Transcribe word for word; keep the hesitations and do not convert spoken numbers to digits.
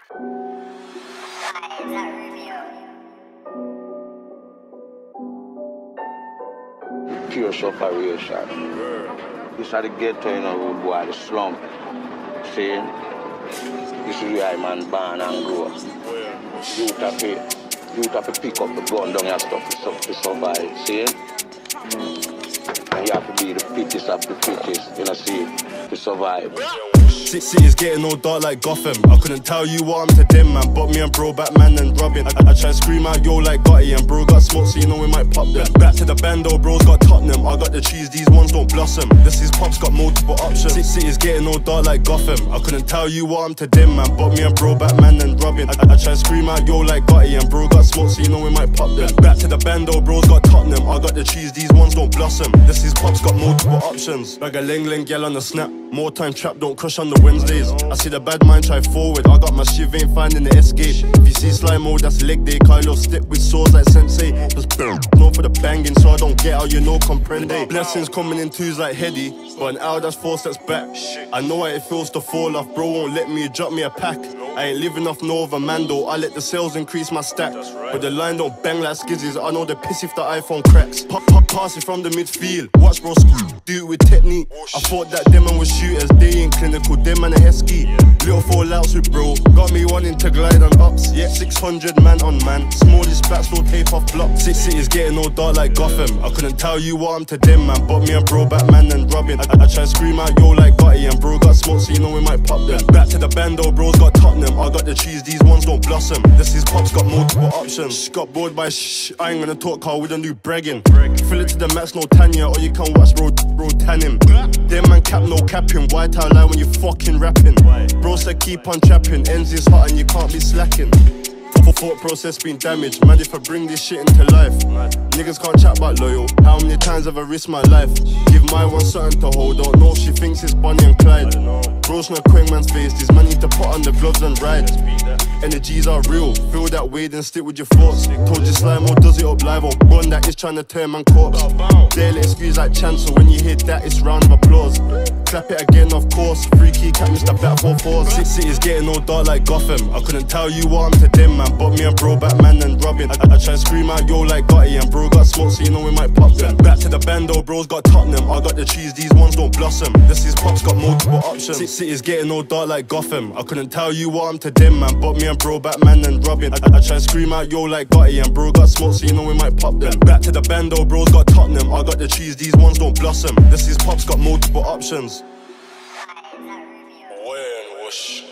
Pure separation. This is the ghetto, you know, road boy, the slum. See? This is where I man born and grow up. You have to, you have to pick up the gun down and stuff to, to survive. See? And you have to be the fittest of the fittest, you know, see, to survive. City's getting all dark like Gotham. I couldn't tell you what I'm to them, man. But me and bro, Batman and Robin. I, I try to scream out, yo, like Gotti. And bro got smoke, so you know we might pop them. Back to the bando, bro's got Tottenham. I got the cheese, these ones don't blossom. This is Pop's got multiple options. City's getting all dark like Gotham. I couldn't tell you what I'm to them, man. But me and bro, Batman and Robin. I, I try to scream out, yo, like Gotti. And bro got smoke, so you know we might pop them. Back to the bando, bro's got Tottenham. I got the cheese, these ones don't blossom. This is Pop's got multiple options. Bag a ling ling, gal on the snap. More time trap, don't crush on the Wednesdays. I see the bad mind try forward. I got my shiv, ain't finding the escape. If you see slime mode, that's leg day. Kylo step with swords like sensei. Just no for the banging, so I don't get how you know comprende. Blessings coming in twos like heady, but an hour that's four steps back. I know how it feels to fall off, bro won't let me drop me a pack. I ain't living off no other man though, I let the sales increase my stack. But the line don't bang like skizzies, I know the piss if the iPhone cracks. Pop, pop, pass it from the midfield, watch bro screw, do it with technique. I thought that them man was shooters, they ain't clinical, them man a hesky. Little fallouts with bro, got me wanting to glide on ups. Yeah, six hundred man on man, smallest bats will tape off blocks. Six cities getting all dark like Gotham. I couldn't tell you what I'm to them, man. But me and bro, Batman and Robin. I, I try to scream out, yo, like Gotti. And bro got smoke, so you know we might pop them. Back to the bando, bro's got Tottenham. I got the cheese, these ones don't blossom. This is Pop's got multiple options. Got bored by shh, I ain't gonna talk, Carl, we don't do bragging. Fill it to the max, no Tanya, or you can watch bro, bro tan him. Them man cap, no capping. White out lie when you fucking rapping. Bro said keep on trapping, ends is hot and you can't be slacking. Thought process been damaged, man, if I bring this shit into life. Niggas can't chat about loyal, how many times have I risked my life? Give my one something to hold, don't know if she thinks it's Bonnie and Clyde. Bro's no Quang man's face, these man need to put on the gloves and ride. Energies are real, feel that way then stick with your thoughts. Told you slime or does it up live or one that is trying to turn man corpse. Daily excuse like chancel, when you hit that it's round of applause. Clap it again of course, free key cap Mister Back four fours. Six cities getting all dark like Gotham. I couldn't tell you what I'm to them, man. But me and bro, Batman and Robin. I, I try to scream out, yo, like Gotti. And bro got smoke, so you know we might pop them. Back to the bando, bro's got Tottenham. I got the cheese, these ones don't blossom. This is Pop's got multiple options. Six cities getting all dark like Gotham. I couldn't tell you what I'm to them, man. But me and bro, Batman and Robin. I, I try to scream out, yo, like Gotti. And bro got smoke, so you know we might pop them. Back to the bando, bro's got Tottenham. I got the cheese, these ones don't blossom. This is Pop's got multiple options. When was